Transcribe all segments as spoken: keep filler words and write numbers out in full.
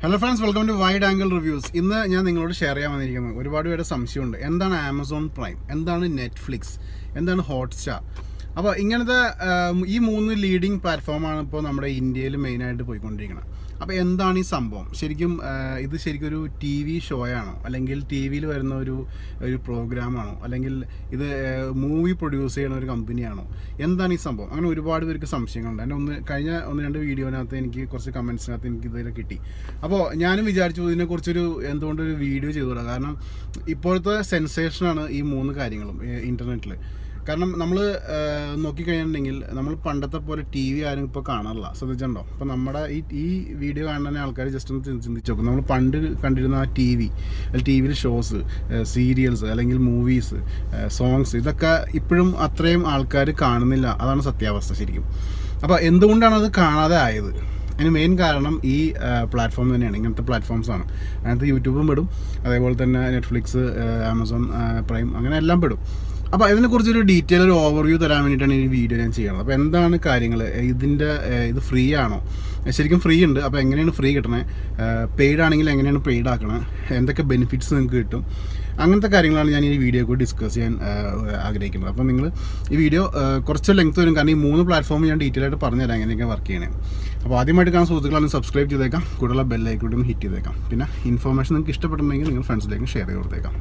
Hello friends, welcome to Wide Angle Reviews. ഇന്ന് ഞാൻ നിങ്ങളോട് ഷെയർ ചെയ്യാൻ വന്നിരിക്കുന്നത് ഒരുപാട് പേരുടെ സംശയമുണ്ട്. എന്താണ് ആമസോൺ പ്രൈം, എന്താണ് നെറ്റ്ഫ്ലിക്സ്, എന്താണ് ഹോട്ട്സ്റ്റാർ. അപ്പോൾ ഇങ്ങനത്തെ ഈ മൂന്ന് ലീഡിങ് പ്ലാറ്റ്ഫോമാണ് ഇപ്പോൾ നമ്മുടെ ഇന്ത്യയിൽ മെയിനായിട്ട് പോയിക്കൊണ്ടിരിക്കുന്നത്. അപ്പോൾ എന്താണ് ഈ സംഭവം? ശരിക്കും ഇത് ശരിക്കും ഒരു ടി വി ഷോയാണോ, അല്ലെങ്കിൽ ടി വിയിൽ വരുന്ന ഒരു ഒരു പ്രോഗ്രാമാണോ, അല്ലെങ്കിൽ ഇത് മൂവി പ്രൊഡ്യൂസ് ചെയ്യുന്ന ഒരു കമ്പനിയാണോ, എന്താണ് ഈ സംഭവം? അങ്ങനെ ഒരുപാട് പേർക്ക് സംശയങ്ങളുണ്ട്. എൻ്റെ ഒന്ന് കഴിഞ്ഞ ഒന്ന് രണ്ട് വീഡിയോനകത്ത് എനിക്ക് കുറച്ച് കമൻസിനകത്ത് എനിക്ക് ഇതിൽ കിട്ടി. അപ്പോൾ ഞാനും വിചാരിച്ചു ഇതിനെക്കുറിച്ചൊരു എന്തുകൊണ്ടൊരു വീഡിയോ ചെയ്തുകൂടാ. കാരണം ഇപ്പോഴത്തെ സെൻസേഷനാണ് ഈ മൂന്ന് കാര്യങ്ങളും ഇൻ്റർനെറ്റിൽ. കാരണം നമ്മൾ നോക്കിക്കഴിഞ്ഞിട്ടുണ്ടെങ്കിൽ നമ്മൾ പണ്ടത്തെ പോലെ ടി വി ആരും ഇപ്പോൾ കാണാറില്ല. ശ്രദ്ധിച്ചിട്ടുണ്ടോ? അപ്പോൾ നമ്മുടെ ഈ ഈ വീഡിയോ കാണുന്ന ആൾക്കാർ ജസ്റ്റ് ഒന്ന് ചിന്തിച്ച് നോക്കും. നമ്മൾ പണ്ട് കണ്ടിരുന്ന ആ ടി വി അല്ലെങ്കിൽ ടി വിയിൽ ഷോസ്, സീരിയൽസ് അല്ലെങ്കിൽ മൂവീസ്, സോങ്സ്, ഇതൊക്കെ ഇപ്പോഴും അത്രയും ആൾക്കാർ കാണുന്നില്ല. അതാണ് സത്യാവസ്ഥ ശരിക്കും. അപ്പോൾ എന്തുകൊണ്ടാണ് അത് കാണാതെ ആയത്? അതിന് മെയിൻ കാരണം ഈ പ്ലാറ്റ്ഫോം തന്നെയാണ്. ഇങ്ങനത്തെ പ്ലാറ്റ്ഫോംസാണ്. അതിനകത്ത് യൂട്യൂബും പെടും, അതേപോലെ തന്നെ നെറ്റ്ഫ്ലിക്സ്, ആമസോൺ പ്രൈം, അങ്ങനെ എല്ലാം പെടും. അപ്പോൾ ഇതിനെക്കുറിച്ചൊരു ഡീറ്റെയിൽ ഒരു ഓവർവ്യൂ തരാൻ വേണ്ടിയിട്ടാണ് ഈ വീഡിയോ ഞാൻ ചെയ്യുന്നത്. അപ്പോൾ എന്താണ് കാര്യങ്ങൾ, ഇതിൻ്റെ ഇത് ഫ്രീ ആണോ? ശരിക്കും ഫ്രീ ഉണ്ട്. അപ്പോൾ എങ്ങനെയാണ് ഫ്രീ കിട്ടണേ, പെയ്ഡ് ആണെങ്കിൽ എങ്ങനെയാണ് പെയ്ഡ് ആക്കണേ, എന്തൊക്കെ ബെനിഫിറ്റ്സ് നിങ്ങൾക്ക് കിട്ടും, അങ്ങനത്തെ കാര്യങ്ങളാണ് ഞാൻ ഈ വീഡിയോ കൂടി ഡിസ്കസ് ചെയ്യാൻ ആഗ്രഹിക്കുന്നത്. അപ്പോൾ നിങ്ങൾ ഈ വീഡിയോ കുറച്ച് ലെങ്ത് വരും, കാരണം ഈ മൂന്ന് പ്ലാറ്റ്ഫോം ഞാൻ ഡീറ്റെയിൽ ആയിട്ട് പറഞ്ഞുതരാം എങ്ങനെയൊക്കെ വർക്ക് ചെയ്യണേ. അപ്പോൾ ആദ്യമായിട്ട് കാണുന്ന സുഹൃത്തുക്കളാണ് സബ്സ്ക്രൈബ് ചെയ്തേക്കാം, കൂടുതലുള്ള ബെല്ലൈക്കോട്ടും ഹിറ്റ് ചെയ്തേക്കാം. പിന്നെ ഇൻഫോർമേഷൻ നിങ്ങൾക്ക് ഇഷ്ടപ്പെട്ടിട്ടുണ്ടെങ്കിൽ നിങ്ങൾ ഫ്രണ്ട്സിലേക്ക് ഷെയർ ചെയ്ത് കൊടുത്തേക്കാം.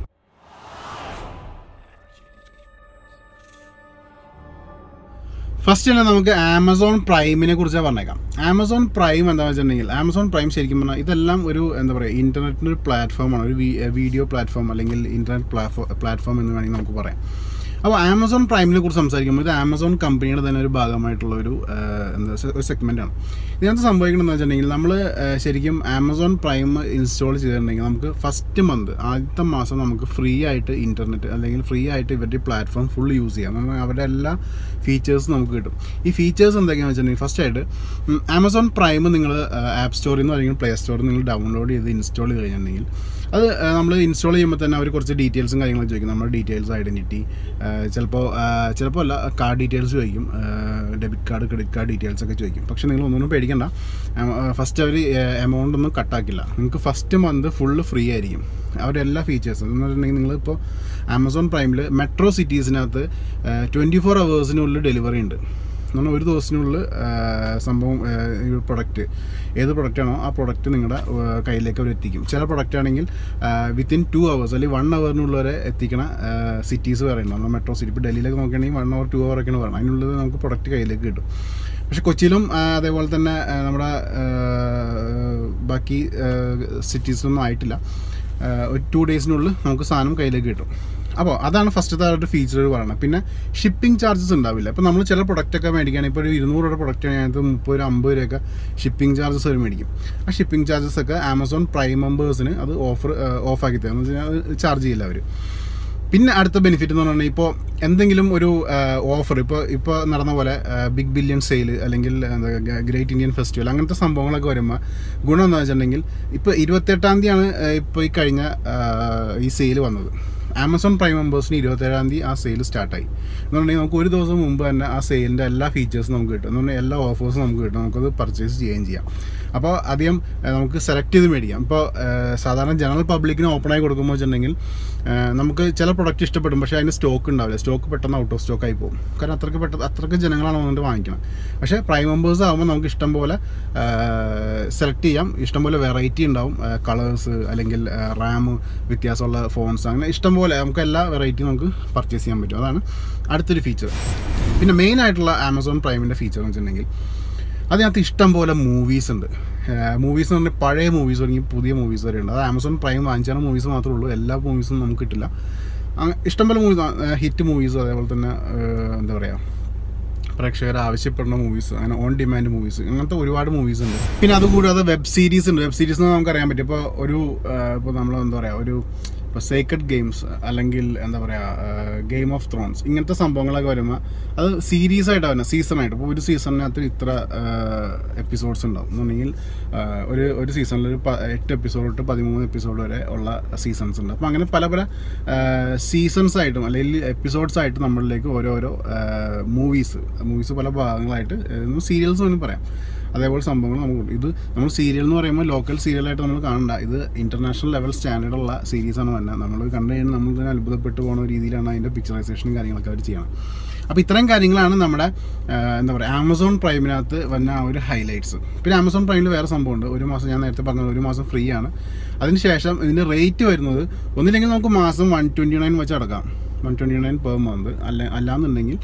ഫസ്റ്റ് തന്നെ നമുക്ക് ആമസോൺ പ്രൈമിനെ കുറിച്ച് പറഞ്ഞേക്കാം. ആമസോൺ പ്രൈം എന്താണെന്ന് വെച്ചിട്ടുണ്ടെങ്കിൽ, ആമസോൺ പ്രൈം ശരിക്കും പറഞ്ഞാൽ ഇതെല്ലാം ഒരു എന്താ പറയുക ഇൻ്റർനെറ്റിൻ്റെ ഒരു പ്ലാറ്റ്ഫോമാണ്, ഒരു വീഡിയോ പ്ലാറ്റ്ഫോം അല്ലെങ്കിൽ ഇൻ്റർനെറ്റ് പ്ലാറ്റ്ഫോം പ്ലാറ്റ്ഫോം എന്ന് വേണമെങ്കിൽ നമുക്ക് പറയാം. അപ്പോൾ ആമസോൺ പ്രൈമിനെ കുറിച്ച് സംസാരിക്കുമ്പോൾ ഇത് ആമസോൺ കമ്പനിയുടെ തന്നെ ഒരു ഭാഗമായിട്ടുള്ള ഒരു എന്താ ഒരു സെഗ്മെൻറ്റാണ്. ഇതിനകത്ത് സംഭവിക്കണമെന്ന് വെച്ചിട്ടുണ്ടെങ്കിൽ നമ്മൾ ശരിക്കും ആമസോൺ പ്രൈം ഇൻസ്റ്റാൾ ചെയ്തിട്ടുണ്ടെങ്കിൽ നമുക്ക് ഫസ്റ്റ് മന്ത് ആദ്യത്തെ മാസം നമുക്ക് ഫ്രീ ആയിട്ട് ഇൻ്റർനെറ്റ് അല്ലെങ്കിൽ ഫ്രീ ആയിട്ട് ഇവരുടെ പ്ലാറ്റ്ഫോം ഫുൾ യൂസ് ചെയ്യാം. അവരുടെ എല്ലാ ഫീച്ചേഴ്സും നമുക്ക് കിട്ടും. ഈ ഫീച്ചേഴ്സ് എന്തൊക്കെയാണെന്ന് വെച്ചിട്ടുണ്ടെങ്കിൽ, ഫസ്റ്റ് ആയിട്ട് ആമസോൺ പ്രൈം നിങ്ങൾ ആപ്പ് സ്റ്റോറിൽ നിന്ന് അല്ലെങ്കിൽ പ്ലേ സ്റ്റോറിൽ നിങ്ങൾ ഡൗൺലോഡ് ചെയ്ത് ഇൻസ്റ്റാൾ ചെയ്ത് കഴിഞ്ഞിട്ടുണ്ടെങ്കിൽ അത് നമ്മൾ ഇൻസ്റ്റാൾ ചെയ്യുമ്പോൾ തന്നെ അവർ കുറച്ച് ഡീറ്റെയിൽസും കാര്യങ്ങളൊക്കെ ചോദിക്കും. നമ്മുടെ ഡീറ്റെയിൽസ്, ഐഡൻറ്റിറ്റി, ചിലപ്പോൾ ചിലപ്പോൾ അല്ല കാർഡ് ഡീറ്റെയിൽസ് ചോദിക്കും, debit card, credit card details ഒക്കെ ചോദിക്കും. പക്ഷേ നിങ്ങൾ ഒന്നും പേടിക്കണ്ട, ഫസ്റ്റ് അവർ എമൗണ്ട് ഒന്നും കട്ടാക്കില്ല. നിങ്ങൾക്ക് ഫസ്റ്റ് മന്ത് ഫുള്ള് ഫ്രീ ആയിരിക്കും അവരുടെ എല്ലാ ഫീച്ചേഴ്സും. എന്ന് പറഞ്ഞിട്ടുണ്ടെങ്കിൽ നിങ്ങളിപ്പോൾ ആമസോൺ പ്രൈമിൽ മെട്രോ സിറ്റീസിനകത്ത് ട്വൻറ്റി ഫോർ അവേഴ്സിനുള്ളിൽ ഡെലിവറി ഉണ്ട്. എന്ന് പറഞ്ഞാൽ ഒരു ദിവസത്തിനുള്ളിൽ സംഭവം ഈ പ്രൊഡക്റ്റ് ഏത് പ്രൊഡക്റ്റാണോ ആ പ്രൊഡക്റ്റ് നിങ്ങളുടെ കയ്യിലേക്ക് അവർ എത്തിക്കും. ചില പ്രൊഡക്റ്റ് ആണെങ്കിൽ വിത്തിൻ ടു അവേഴ്സ് അല്ലെങ്കിൽ വൺ അവറിനുള്ളിൽ വരെ എത്തിക്കണ സിറ്റീസ് പറയുന്നത്. നമ്മൾ മെട്രോ സിറ്റി ഇപ്പോൾ ഡൽഹിയിലൊക്കെ നോക്കുകയാണെങ്കിൽ വൺ അവർ ടു അവർ ഒക്കെയാണ് പറയുന്നത്. അതിനുള്ളിൽ നമുക്ക് പ്രൊഡക്റ്റ് കയ്യിലേക്ക് കിട്ടും. പക്ഷേ കൊച്ചിയിലും അതേപോലെ തന്നെ നമ്മുടെ ബാക്കി സിറ്റീസിലൊന്നും ആയിട്ടില്ല. ഒരു ടു ഡേയ്സിനുള്ളിൽ നമുക്ക് സാധനം കയ്യിലേക്ക് കിട്ടും. അപ്പോൾ അതാണ് ഫസ്റ്റത്തെ ഒരു ഫീച്ചർ പറയുന്നത്. പിന്നെ ഷിപ്പിംഗ് ചാർജസ് ഉണ്ടാവില്ല. ഇപ്പോൾ നമ്മൾ ചില പ്രൊഡക്റ്റൊക്കെ മേടിക്കുകയാണെങ്കിൽ ഇപ്പോൾ ഒരു ഇരുന്നൂറ് രൂപ പ്രൊഡക്റ്റ് ആണെങ്കിൽ മുപ്പത് രൂപ അമ്പത് രൂപയൊക്കെ ഷിപ്പിംഗ് ചാർജസ് അവർ മേടിക്കും. ആ ഷിപ്പിംഗ് ചാർജസ് ഒക്കെ ആമസോൺ പ്രൈം മെമ്പേഴ്സിന് അത് ഓഫർ ഓഫാക്കി തരും. എന്ന് വെച്ച് കഴിഞ്ഞാൽ ചാർജ് ചെയ്യില്ല അവർ. പിന്നെ അടുത്ത ബെനിഫിറ്റ് എന്ന് പറഞ്ഞാൽ ഇപ്പോൾ എന്തെങ്കിലും ഒരു ഓഫർ ഇപ്പോൾ ഇപ്പോൾ നടന്ന പോലെ ബിഗ് ബില്യൺ സെയിൽ അല്ലെങ്കിൽ എന്താ ഗ്രേറ്റ് ഇന്ത്യൻ ഫെസ്റ്റിവൽ അങ്ങനത്തെ സംഭവങ്ങളൊക്കെ വരുമ്പോൾ ഗുണം എന്താണെന്ന് വെച്ചിട്ടുണ്ടെങ്കിൽ, ഇപ്പോൾ ഇരുപത്തെട്ടാം തീയതിയാണ് ഇപ്പോൾ ഈ കഴിഞ്ഞ ഈ സെയിൽ വന്നത്. ആമസോൺ പ്രൈം മെമ്പേഴ്സിന് ഇരുപത്തേഴാം തീയതി ആ സെയിൽ സ്റ്റാർട്ടായി. എന്ന് പറഞ്ഞാൽ നമുക്ക് ഒരു ദിവസം മുമ്പ് തന്നെ ആ സെയിലിൻ്റെ എല്ലാ ഫീച്ചേഴ്സും നമുക്ക് കിട്ടും. എന്ന് പറഞ്ഞാൽ എല്ലാ ഓഫേഴ്സും നമുക്ക് കിട്ടും. നമുക്കത് പർച്ചേസ് ചെയ്യുകയും ചെയ്യാം. അപ്പോൾ അധികം നമുക്ക് സെലക്ട് ചെയ്ത് മേടിക്കാം. ഇപ്പോൾ സാധാരണ ജനറൽ പബ്ലിക്കിന് ഓപ്പണായി കൊടുക്കുമ്പോൾ വെച്ചിട്ടുണ്ടെങ്കിൽ നമുക്ക് ചില പ്രൊഡക്റ്റ് ഇഷ്ടപ്പെടും, പക്ഷേ അതിന് സ്റ്റോക്ക് ഉണ്ടാവില്ല. സ്റ്റോക്ക് പെട്ടെന്ന് ഔട്ട് ഓഫ് സ്റ്റോക്ക് ആയി പോകും. കാരണം അത്രയ്ക്ക് പെട്ടെന്ന് അത്രയ്ക്ക് ജനങ്ങളാണ് വന്നിട്ട് വാങ്ങിക്കണം. പക്ഷേ പ്രൈം മെമ്പേഴ്സ് ആകുമ്പോൾ നമുക്ക് ഇഷ്ടം പോലെ സെലക്ട് ചെയ്യാം. ഇഷ്ടംപോലെ വെറൈറ്റി ഉണ്ടാവും, കളേഴ്സ് അല്ലെങ്കിൽ റാം വ്യത്യാസമുള്ള ഫോൺസ്, അങ്ങനെ ഇഷ്ടംപോലെ നമുക്ക് എല്ലാ വെറൈറ്റിയും നമുക്ക് പർച്ചേസ് ചെയ്യാൻ പറ്റും. അതാണ് അടുത്തൊരു ഫീച്ചർ. പിന്നെ മെയിൻ ആയിട്ടുള്ള ആമസോൺ പ്രൈമിൻ്റെ ഫീച്ചർ എന്ന് വെച്ചിട്ടുണ്ടെങ്കിൽ അതിനകത്ത് ഇഷ്ടം പോലെ മൂവീസ് ഉണ്ട്. മൂവീസ് എന്ന് പറഞ്ഞാൽ പഴയ മൂവീസ് തുടങ്ങി പുതിയ മൂവീസ് വരെ ഉണ്ട്. അത് ആമസോൺ പ്രൈം വാങ്ങിച്ചാൽ മൂവീസ് മാത്രമേ ഉള്ളൂ. എല്ലാ മൂവീസും നമുക്ക് കിട്ടില്ല. ഇഷ്ടംപോലെ മൂവീസ്, ഹിറ്റ് മൂവീസ്, അതേപോലെ തന്നെ എന്താ പറയുക പ്രേക്ഷകർ ആവശ്യപ്പെടുന്ന മൂവീസ്, അങ്ങനെ ഓൺ ഡിമാൻഡ് മൂവീസ്, അങ്ങനത്തെ ഒരുപാട് മൂവീസ് ഉണ്ട്. പിന്നെ അതുകൂടാതെ വെബ് സീരീസ് ഉണ്ട്. വെബ് സീരീസ് എന്ന് നമുക്കറിയാൻ പറ്റും. ഇപ്പോൾ ഒരു ഇപ്പോൾ നമ്മൾ എന്താ പറയുക ഒരു ഇപ്പോൾ സേക്രഡ് ഗെയിംസ് അല്ലെങ്കിൽ എന്താ പറയുക ഗെയിം ഓഫ് ത്രോൺസ് ഇങ്ങനത്തെ സംഭവങ്ങളൊക്കെ വരുമ്പോൾ അത് സീരീസ് ആയിട്ട് വരുന്നത്, സീസണായിട്ട്. ഇപ്പോൾ ഒരു സീസണിനകത്ത് ഇത്ര എപ്പിസോഡ്സ് ഉണ്ടാവും എന്നുണ്ടെങ്കിൽ ഒരു ഒരു സീസണിൽ ഒരു എട്ട് എപ്പിസോഡ് തൊട്ട് പതിമൂന്ന് എപ്പിസോഡ് വരെ ഉള്ള സീസൺസ് ഉണ്ട്. അപ്പോൾ അങ്ങനെ പല പല സീസൺസ് ആയിട്ടും അല്ലെങ്കിൽ എപ്പിസോഡ്സ് ആയിട്ട് നമ്മളിലേക്ക് ഓരോരോ മൂവീസ് മൂവീസ് പല ഭാഗങ്ങളായിട്ട് സീരിയൽസ് എന്ന് പറയാം. അതേപോലെ സംഭവങ്ങൾ നമുക്ക് ഇത് നമ്മൾ സീരിയൽ എന്ന് പറയുമ്പോൾ ലോക്കൽ സീരിയലായിട്ട് നമ്മൾ കാണണ്ട, ഇത് ഇൻ്റർനാഷണൽ ലെവൽ സ്റ്റാൻഡേർഡുള്ള സീരീസാണ് തന്നെ. നമ്മൾ കണ്ടു കഴിഞ്ഞാൽ നമ്മൾ തന്നെ അത്ഭുതപ്പെട്ടു പോകുന്ന രീതിയിലാണ് അതിൻ്റെ പിക്ചറൈസേഷനും കാര്യങ്ങളൊക്കെ അവർ ചെയ്യണം. അപ്പോൾ ഇത്രയും കാര്യങ്ങളാണ് നമ്മുടെ എന്താ പറയുക ആമസോൺ പ്രൈമിനകത്ത് വന്ന ആ ഒരു ഹൈലൈറ്റ്സ്. പിന്നെ ആമസോൺ പ്രൈമിൽ വേറെ സംഭവമുണ്ട്, ഒരു മാസം ഞാൻ നേരത്തെ പറഞ്ഞത് ഒരു മാസം ഫ്രീ ആണ്. അതിനുശേഷം ഇതിൻ്റെ റേറ്റ് വരുന്നത് ഒന്നില്ലെങ്കിൽ നമുക്ക് മാസം വൺ ട്വൻറ്റി നയൻ വെച്ച് അടക്കാം, one twenty nine per month. അല്ല അല്ലാന്നുണ്ടെങ്കിൽ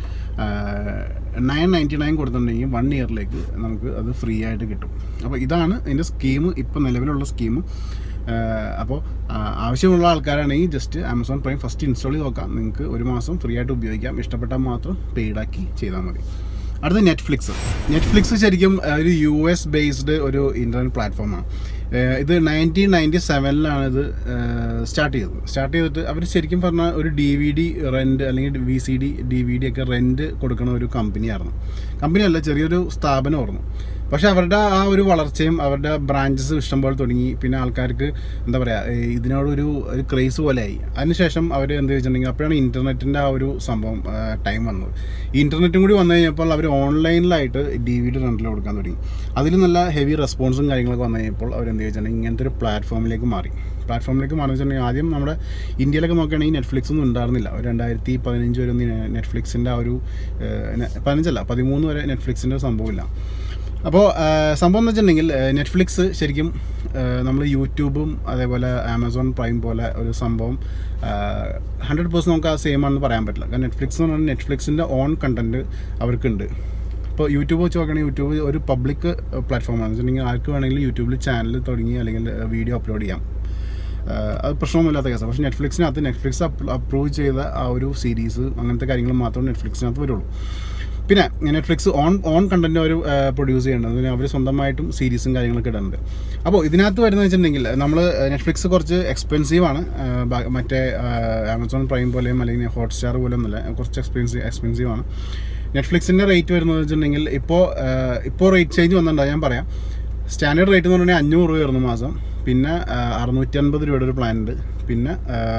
നയൻ നയൻറ്റി നയൻ കൊടുത്തിട്ടുണ്ടെങ്കിൽ വൺ ഇയറിലേക്ക് നമുക്ക് അത് ഫ്രീ ആയിട്ട് കിട്ടും. അപ്പോൾ ഇതാണ് ഇതിൻ്റെ സ്കീം, ഇപ്പോൾ നിലവിലുള്ള സ്കീം. അപ്പോൾ ആവശ്യമുള്ള ആൾക്കാരാണെങ്കിൽ just Amazon prime first install ചെയ്ത് നോക്കാം, നിങ്ങൾക്ക് ഒരു മാസം ഫ്രീ ആയിട്ട് ഉപയോഗിക്കാം. ഇഷ്ടപ്പെട്ടാൽ മാത്രം പെയ്ഡാക്കി ചെയ്താൽ മതി. അടുത്ത നെറ്റ്ഫ്ലിക്സ്. നെറ്റ്ഫ്ലിക്സ് ശരിക്കും ഒരു യു എസ് ബേസ്ഡ് ഒരു ഇൻ്റർനെറ്റ് പ്ലാറ്റ്ഫോമാണ്. ഇത് നയൻറ്റീൻ നയൻറ്റി സെവനിലാണ് ഇത് സ്റ്റാർട്ട് ചെയ്തത്. സ്റ്റാർട്ട് ചെയ്തിട്ട് അവർ ശരിക്കും പറഞ്ഞാൽ ഒരു ഡി വി ഡി റെൻറ്റ് അല്ലെങ്കിൽ V C D D V D ഒക്കെ റെൻറ്റ് കൊടുക്കുന്ന ഒരു കമ്പനിയായിരുന്നു. കമ്പനിയല്ല, ചെറിയൊരു സ്ഥാപനമായിരുന്നു. പക്ഷേ അവരുടെ ആ ഒരു വളർച്ചയും അവരുടെ ബ്രാഞ്ചസ് ഇഷ്ടംപോലെ തുടങ്ങി. പിന്നെ ആൾക്കാർക്ക് എന്താ പറയുക ഇതിനോടൊരു ഒരു ക്രേസ് പോലെയായി. അതിനുശേഷം അവർ എന്ത് വെച്ചിട്ടുണ്ടെങ്കിൽ അപ്പോഴാണ് ഇൻ്റർനെറ്റിൻ്റെ ആ ഒരു സംഭവം ടൈം വന്നത്. ഈ ഇൻ്റർനെറ്റും കൂടി വന്നു കഴിഞ്ഞപ്പോൾ അവർ ഓൺലൈനിലായിട്ട് ഡി വി ഡി റെൻറ്റിൽ കൊടുക്കാൻ തുടങ്ങി. അതിൽ നല്ല ഹെവി റെസ്പോൺസും കാര്യങ്ങളൊക്കെ വന്നു കഴിഞ്ഞപ്പോൾ അവരെന്ത് വെച്ചിട്ടുണ്ടെങ്കിൽ ഇങ്ങനത്തെ ഒരു പ്ലാറ്റ്ഫോമിലേക്ക് മാറി. പ്ലാറ്റ്ഫോമിലേക്ക് മാറി വെച്ചിട്ടുണ്ടെങ്കിൽ ആദ്യം നമ്മുടെ ഇന്ത്യയിലൊക്കെ നോക്കുകയാണെങ്കിൽ നെറ്റ്ഫ്ലിക്സ് ഒന്നും ഉണ്ടായിരുന്നില്ല. ഒരു രണ്ടായിരത്തി പതിനഞ്ച് വരെ ഒന്നും നെറ്റ്ഫ്ലിക്സിൻ്റെ ആ ഒരു പതിനഞ്ചല്ല പതിമൂന്ന് വരെ നെറ്റ്ഫ്ലിക്സിൻ്റെ സംഭവമില്ല. അപ്പോൾ സംഭവം എന്ന് വെച്ചിട്ടുണ്ടെങ്കിൽ നെറ്റ്ഫ്ലിക്സ് ശരിക്കും നമ്മൾ യൂട്യൂബും അതേപോലെ ആമസോൺ പ്രൈം പോലെ ഒരു സംഭവം ഹൺഡ്രഡ് പേഴ്സൻറ്റ് നമുക്ക് ആ സെയിം ആണെന്ന് പറയാൻ പറ്റില്ല. കാരണം നെറ്റ്ഫ്ലിക്സ് എന്ന് പറഞ്ഞാൽ നെറ്റ്ഫ്ലിക്സിൻ്റെ ഓൺ കണ്ടൻറ്റ് അവർക്കുണ്ട്. ഇപ്പോൾ യൂട്യൂബ് വെച്ച് നോക്കുകയാണെങ്കിൽ യൂട്യൂബ് ഒരു പബ്ലിക് പ്ലാറ്റ്ഫോമാണെന്ന് വെച്ചിട്ടുണ്ടെങ്കിൽ ആർക്ക് വേണമെങ്കിലും യൂട്യൂബിൽ ചാനൽ തുടങ്ങി അല്ലെങ്കിൽ വീഡിയോ അപ്ലോഡ് ചെയ്യാം, അത് പ്രശ്നമൊന്നുമില്ലാത്ത കേസാണ്. പക്ഷേ നെറ്റ്ഫ്ലിക്സിനകത്ത് നെറ്റ്ഫ്ലിക്സ് അപ്രൂവ് ചെയ്ത ആ ഒരു സീരീസ് അങ്ങനത്തെ കാര്യങ്ങൾ മാത്രമേ നെറ്റ്ഫ്ലിക്സിനകത്ത് വരുള്ളൂ. പിന്നെ നെറ്റ്ഫ്ലിക്സ് ഓൺ ഓൺ കണ്ടൻറ്റ് അവർ പ്രൊഡ്യൂസ് ചെയ്യേണ്ടത്, അതിന് അവർ സ്വന്തമായിട്ടും സീരീസും കാര്യങ്ങളൊക്കെ ഇടുന്നുണ്ട്. അപ്പോൾ ഇതിനകത്ത് വരുന്നത് വെച്ചിട്ടുണ്ടെങ്കിൽ നമ്മൾ നെറ്റ്ഫ്ലിക്സ് കുറച്ച് എക്സ്പെൻസീവാണ്, മറ്റേ ആമസോൺ പ്രൈം പോലെയും അല്ലെങ്കിൽ ഹോട്ട്സ്റ്റാർ പോലെയും ഒന്നുമില്ല, കുറച്ച് എക്സ്പെൻസീവ് എക്സ്പെൻസീവാണ്. നെറ്റ്ഫ്ലിക്സിൻ്റെ റേറ്റ് വരുന്നത് വെച്ചിട്ടുണ്ടെങ്കിൽ ഇപ്പോൾ ഇപ്പോൾ റേറ്റ് ചേഞ്ച് വന്നിട്ടുണ്ടോ ഞാൻ പറയാം. സ്റ്റാൻഡേർഡ് റേറ്റ് എന്ന് പറഞ്ഞാൽ അഞ്ഞൂറ് രൂപ വരുന്ന മാസം, പിന്നെ അറുന്നൂറ്റി അൻപത് രൂപയുടെ ഒരു പ്ലാൻ ഉണ്ട്, പിന്നെ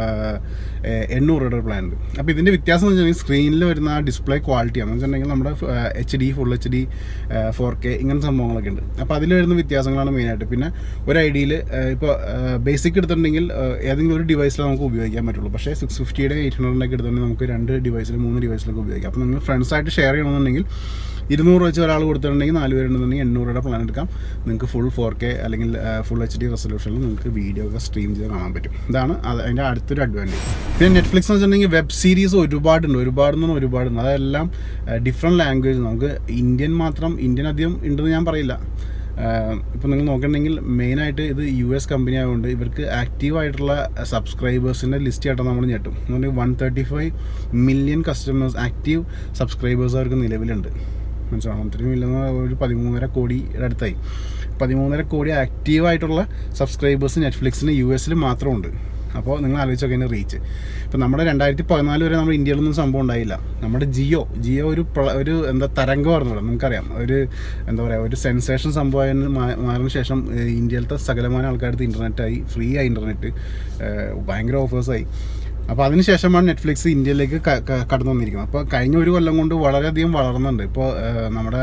എണ്ണൂറ് രൂപയുടെ ഒരു പ്ലാൻ ഉണ്ട്. അപ്പോൾ ഇതിൻ്റെ വ്യത്യാസം എന്ന് വെച്ചിട്ടുണ്ടെങ്കിൽ സ്ക്രീനിൽ വരുന്ന ആ ഡിസ്പ്ലേ ക്വാളിറ്റിയാണ്. എന്ന് വെച്ചിട്ടുണ്ടെങ്കിൽ നമ്മുടെ H D full H D four K ഇങ്ങനെ സംഭവങ്ങളൊക്കെ ഉണ്ട്. അപ്പോൾ അതിൽ വരുന്ന വ്യത്യാസങ്ങളാണ് മെയിനായിട്ട്. പിന്നെ ഒരു ഐഡിയയിൽ ഇപ്പോൾ ബേസിക് എടുത്തിട്ടുണ്ടെങ്കിൽ ഏതെങ്കിലും ഒരു ഡിവൈസിൽ നമുക്ക് ഉപയോഗിക്കാൻ പറ്റുള്ളൂ. പക്ഷേ സിക്സ് ഫിഫ്റ്റിയുടെ എയ്റ്റ് ഹൺഡ്രഡിനൊക്കെ എടുത്തിട്ടുണ്ടെങ്കിൽ നമുക്ക് രണ്ട് ഡിവൈസിൽ മൂന്ന് ഡിവൈസിലൊക്കെ ഉപയോഗിക്കാം. അപ്പോൾ നിങ്ങൾ ഫ്രണ്ട്സായിട്ട് ഷെയർ ചെയ്യണമെന്നുണ്ടെങ്കിൽ ഇരുന്നൂറ് വെച്ച് ഒരാൾ കൊടുത്തിട്ടുണ്ടെങ്കിൽ നാല് പേരുണ്ടെന്നുണ്ടെങ്കിൽ എണ്ണൂറ് രൂപയുടെ പ്ലാൻ എടുക്കാം. നിങ്ങൾക്ക് ഫുൾ ഫോർ കെ അല്ലെങ്കിൽ ഫുൾ എച്ച് ഡി റെസൊല്യൂഷനിൽ നിങ്ങൾക്ക് വീഡിയോ ഒക്കെ സ്ട്രീം ചെയ്ത് കാണാൻ പറ്റും. ഇതാണ് അത് അതിൻ്റെ അടുത്തൊരു അഡ്വാൻറ്റേജ്. പിന്നെ നെറ്റ്ഫ്ലിക്സ് എന്ന് വെച്ചിട്ടുണ്ടെങ്കിൽ വെബ് സീരീസ് ഒരുപാടുണ്ട്, ഒരുപാടെന്ന് പറഞ്ഞാൽ ഒരുപാടുണ്ട്. അതെല്ലാം ഡിഫറെൻറ്റ് ലാംഗ്വേജ്. നമുക്ക് ഇന്ത്യൻ മാത്രം ഇന്ത്യൻ അധികം ഉണ്ടെന്ന് ഞാൻ പറയില്ല. ഇപ്പോൾ നിങ്ങൾ നോക്കണമെങ്കിൽ മെയിനായിട്ട് ഇത് യു എസ് കമ്പനി ആയതുകൊണ്ട് ഇവർക്ക് ആക്റ്റീവായിട്ടുള്ള സബ്സ്ക്രൈബേഴ്സിൻ്റെ ലിസ്റ്റ് ആയിട്ട് നമ്മൾ ഞെട്ടും. എന്ന് പറഞ്ഞാൽ one thirty five million customers active subscribers അവർക്ക് നിലവിലുണ്ട്. മനസ്സിലാവും. ഒത്തിരി മില്യൺ ഒരു പതിമൂന്നര കോടിയുടെ അടുത്തായി. പതിമൂന്നര കോടി ആക്റ്റീവായിട്ടുള്ള സബ്സ്ക്രൈബേഴ്സ് നെറ്റ്ഫ്ലിക്സിന് യു എസിൽ മാത്രമുണ്ട്. അപ്പോൾ നിങ്ങൾ ആലോചിച്ചൊക്കെ അതിന് റീച്ച്. ഇപ്പോൾ നമ്മുടെ രണ്ടായിരത്തി പതിനാല് വരെ നമ്മുടെ ഇന്ത്യയിലൊന്നും സംഭവം ഉണ്ടായില്ല. നമ്മുടെ ജിയോ ജിയോ ഒരു ഒരു എന്താ തരംഗമായിരുന്നു ഇവിടെ. നിങ്ങൾക്കറിയാം, ഒരു എന്താ പറയുക ഒരു സെൻസേഷൻ സംഭവം മാറിന് ശേഷം ഇന്ത്യയിലത്തെ സകലമായ ആൾക്കാർക്ക് ഇൻ്റർനെറ്റായി, ഫ്രീ ആയി ഇൻ്റർനെറ്റ്, ഭയങ്കര ഓഫേഴ്സായി. അപ്പോൾ അതിനുശേഷമാണ് നെറ്റ്ഫ്ലിക്സ് ഇന്ത്യയിലേക്ക് കടന്നു വന്നിരിക്കുന്നത്. അപ്പോൾ കഴിഞ്ഞ ഒരു കൊല്ലം കൊണ്ട് വളരെയധികം വളർന്നുണ്ട്. ഇപ്പോൾ നമ്മുടെ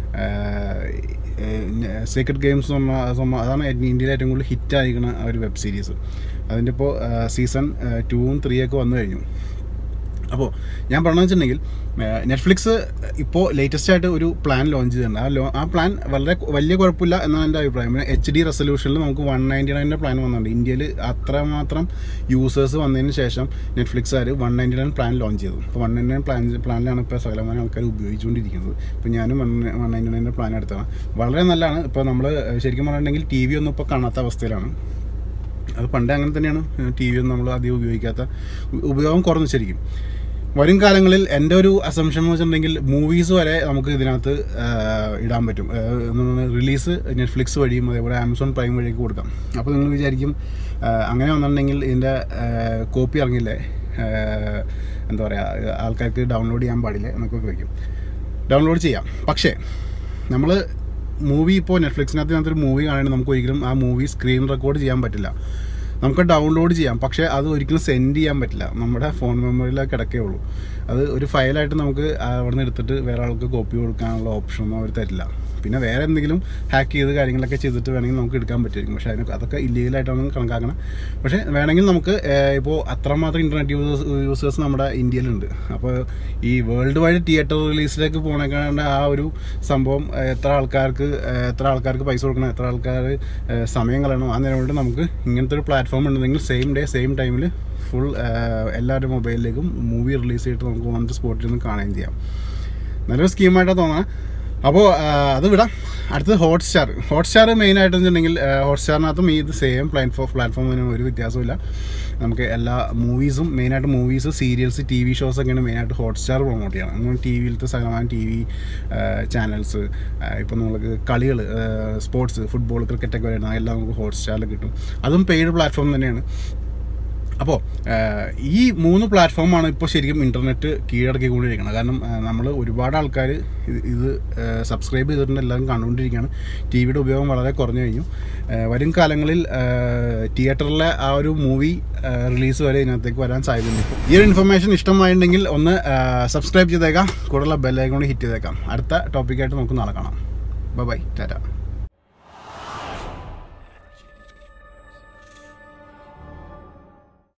സീക്രട്ട് ഗെയിംസ് എന്ന് പറഞ്ഞ അതാണ് ഇന്ത്യയിൽ ഏറ്റവും കൂടുതൽ ഹിറ്റായിരിക്കുന്ന ഒരു വെബ് സീരീസ്. അതിൻ്റെ ഇപ്പോൾ സീസൺ ടൂവും ത്രീ ഒക്കെ വന്നു കഴിഞ്ഞു. അപ്പോൾ ഞാൻ പറഞ്ഞു വെച്ചിട്ടുണ്ടെങ്കിൽ നെറ്റ്ഫ്ലിക്സ് ഇപ്പോൾ ലേറ്റസ്റ്റ് ആയിട്ട് ഒരു പ്ലാൻ ലോഞ്ച് ചെയ്തിട്ടുണ്ട്. ആ ലോ ആ പ്ലാൻ വളരെ വലിയ കുഴപ്പമില്ല എന്നാണ് എൻ്റെ അഭിപ്രായം. പിന്നെ എച്ച് ഡി റെസൊല്യൂഷനിൽ നമുക്ക് വൺ നയൻറ്റി നയൻ്റെ പ്ലാൻ വന്നിട്ടുണ്ട്. ഇന്ത്യയിൽ അത്രമാത്രം യൂസേഴ്സ് വന്നതിന് ശേഷം നെറ്റ്ഫ്ലിക്സുകാർ one ninety nine plan launch ചെയ്തു. അപ്പോൾ വൺ നയൻറ്റി നയൻ പ്ലാൻ പ്ലാനിലാണ് ഇപ്പോൾ സകലമായ ആൾക്കാർ ഉപയോഗിച്ചുകൊണ്ടിരിക്കുന്നത്. ഇപ്പോൾ ഞാനും വൺ വൺ നയൻറ്റി നയൻ്റെ പ്ലാൻ എടുത്തതാണ്. വളരെ നല്ലതാണ്. ഇപ്പോൾ നമ്മൾ ശരിക്കും പറഞ്ഞിട്ടുണ്ടെങ്കിൽ ടി വി ഒന്നും ഇപ്പോൾ കാണാത്ത അവസ്ഥയിലാണ്. അത് പണ്ടേ അങ്ങനെ തന്നെയാണ്. ടി വി ഒന്നും നമ്മൾ അധികം ഉപയോഗിക്കാത്ത, ഉപയോഗം കുറഞ്ഞു. ശരിക്കും വരും കാലങ്ങളിൽ എൻ്റെ ഒരു അസംഷൻ എന്ന് വെച്ചിട്ടുണ്ടെങ്കിൽ മൂവീസ് വരെ നമുക്ക് ഇതിനകത്ത് ഇടാൻ പറ്റും. റിലീസ് നെറ്റ്ഫ്ലിക്സ് വഴിയും അതേപോലെ ആമസോൺ പ്രൈം വഴിയൊക്കെ കൊടുക്കാം. അപ്പോൾ നിങ്ങൾ വിചാരിക്കും അങ്ങനെ വന്നിട്ടുണ്ടെങ്കിൽ ഇതിൻ്റെ കോപ്പി ഇറങ്ങില്ലേ, എന്താ പറയുക, ആൾക്കാർക്ക് ഡൗൺലോഡ് ചെയ്യാൻ പാടില്ലേ എന്നൊക്കെ ചോദിക്കും. ഡൗൺലോഡ് ചെയ്യാം, പക്ഷേ നമ്മൾ മൂവി ഇപ്പോൾ നെറ്റ്ഫ്ലിക്സിനകത്ത് ഇതിനകത്തൊരു മൂവി കാണണമെങ്കിൽ നമുക്ക് ഒരിക്കലും ആ മൂവി സ്ക്രീൻ റെക്കോർഡ് ചെയ്യാൻ പറ്റില്ല. നമുക്ക് ഡൗൺലോഡ് ചെയ്യാം, പക്ഷേ അത് ഒരിക്കലും സെൻഡ് ചെയ്യാൻ പറ്റില്ല. നമ്മുടെ ഫോൺ മെമ്മറിയിൽ കിടക്കേ ഉള്ളൂ. അത് ഒരു ഫയലായിട്ട് നമുക്ക് അവിടെ നിന്ന് എടുത്തിട്ട് വേറെ ആൾക്ക് കോപ്പി കൊടുക്കാനുള്ള ഓപ്ഷനൊന്നും അവർ തരില്ല. പിന്നെ വേറെ എന്തെങ്കിലും ഹാക്ക് ചെയ്ത് കാര്യങ്ങളൊക്കെ ചെയ്തിട്ട് വേണമെങ്കിൽ നമുക്ക് എടുക്കാൻ പറ്റുമായിരിക്കും. പക്ഷേ അതിന് അതൊക്കെ ഇല്ലീഗലായിട്ടാണ് കണക്കാക്കണം. പക്ഷേ വേണമെങ്കിൽ നമുക്ക് ഇപ്പോൾ അത്രമാത്രം ഇൻ്റർനെറ്റ് യൂസേഴ്സ് യൂസേഴ്സ് നമ്മുടെ ഇന്ത്യയിലുണ്ട്. അപ്പോൾ ഈ വേൾഡ് വൈഡ് തിയേറ്റർ റിലീസിലേക്ക് പോകണേക്കാണ്ട് ആ ഒരു സംഭവം എത്ര ആൾക്കാർക്ക് എത്ര ആൾക്കാർക്ക് പൈസ കൊടുക്കണം, എത്ര ആൾക്കാർ സമയം കളയണം, ആ നേരം കൊണ്ട് നമുക്ക് ഇങ്ങനത്തെ ഒരു പ്ലാറ്റ്ഫോം ഉണ്ടെങ്കിൽ സെയിം ഡേ സെയിം ടൈമിൽ ഫുൾ എല്ലാവരുടെ മൊബൈലിലേക്കും മൂവി റിലീസ് ചെയ്തിട്ട് നമുക്ക് ഓൺ ദ സ്പോട്ടിൽ നിന്ന് കാണുകയും ചെയ്യാം. നല്ലൊരു സ്കീമായിട്ടാണ് തോന്നുന്നത്. അപ്പോൾ അത് വിടാം. അടുത്തത് ഹോട്ട്സ്റ്റാർ. ഹോട്ട്സ്റ്റാർ മെയിനായിട്ട് വെച്ചിട്ടുണ്ടെങ്കിൽ ഹോട്ട്സ്റ്റാറിനകത്തും ഈ ഇത് സെയിം പ്ലാറ്റ്ഫോം പ്ലാറ്റ്ഫോമിന് ഒരു വ്യത്യാസമില്ല. നമുക്ക് എല്ലാ മൂവീസും മെയിനായിട്ട് മൂവീസ്, സീരിയൽസ്, ടി വി ഷോസൊക്കെയാണ് മെയിനായിട്ട് ഹോട്ട്സ്റ്റാർ പ്രൊമോട്ട് ചെയ്യണം. അങ്ങനെ ടി വിയിലത്തെ സകലമായ ടി വി ചാനൽസ്, ഇപ്പോൾ നമുക്ക് കളികൾ, സ്പോർട്സ്, ഫുട്ബോൾ, ക്രിക്കറ്റൊക്കെ വരുന്ന എല്ലാം നമുക്ക് ഹോട്ട്സ്റ്റാറിൽ കിട്ടും. അതും പെയ്ഡ് പ്ലാറ്റ്ഫോം തന്നെയാണ്. അപ്പോൾ ഈ മൂന്ന് പ്ലാറ്റ്ഫോമാണ് ഇപ്പോൾ ശരിക്കും ഇൻ്റർനെറ്റ് കീഴടക്കിക്കൊണ്ടിരിക്കുന്നത്. കാരണം നമ്മൾ ഒരുപാട് ആൾക്കാർ ഇത് സബ്സ്ക്രൈബ് ചെയ്തിട്ടുണ്ട്, എല്ലാവരും കണ്ടുകൊണ്ടിരിക്കുകയാണ്. ടി വിയുടെ ഉപയോഗം വളരെ കുറഞ്ഞു കഴിഞ്ഞു. വരും കാലങ്ങളിൽ തിയേറ്ററിലെ ആ ഒരു മൂവി റിലീസ് വരെ ഇതിനകത്തേക്ക് വരാൻ സാധ്യതയുണ്ട്. ഈ ഒരു ഇൻഫർമേഷൻ ഇഷ്ടമായിട്ടുണ്ടെങ്കിൽ ഒന്ന് സബ്സ്ക്രൈബ് ചെയ്തേക്കാം, കൂടുതലുള്ള ബെല്ലൈക്കൺ ഹിറ്റ് ചെയ്തേക്കാം. അടുത്ത ടോപ്പിക്കായിട്ട് നമുക്ക് നാളെ കാണാം. Bye bye, Tata.